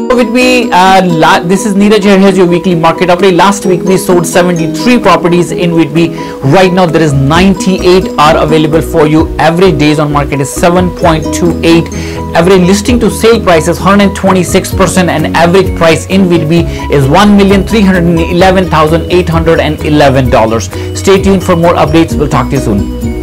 Whitby, this is Neeraj here. Here's your weekly market update. Last week we sold 73 properties in Whitby. Right now there is 98 are available for you. Average days on market is 7.28. Average listing to sale price is 126%, and average price in Whitby is $1,311,811. Stay tuned for more updates. We'll talk to you soon.